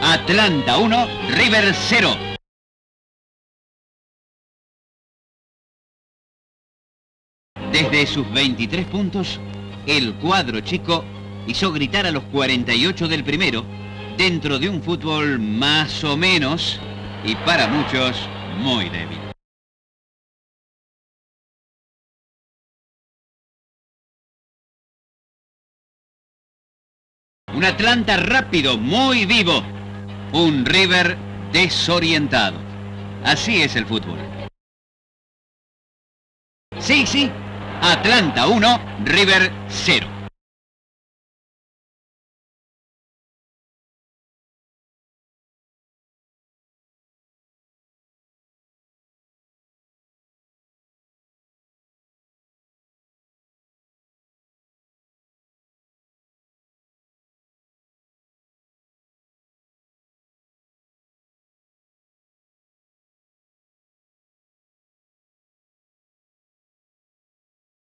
Atlanta 1, River 0. Desde sus 23 puntos, el cuadro chico hizo gritar a los 48 del primero, dentro de un fútbol más o menos, y para muchos, muy débil. Un Atlanta rápido, muy vivo. Un River desorientado. Así es el fútbol. Sí, Atlanta 1, River 0.